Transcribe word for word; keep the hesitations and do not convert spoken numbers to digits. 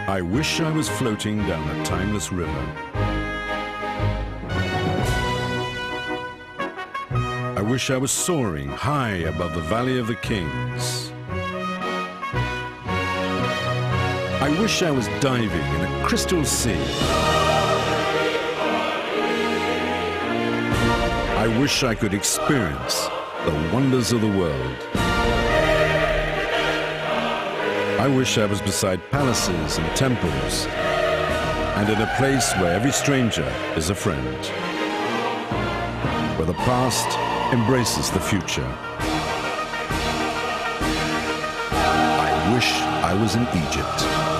I wish I was floating down a timeless river. I wish I was soaring high above the Valley of the Kings. I wish I was diving in a crystal sea. I wish I could experience the wonders of the world. I wish I was beside palaces and temples, and in a place where every stranger is a friend, where the past embraces the future. I wish I was in Egypt.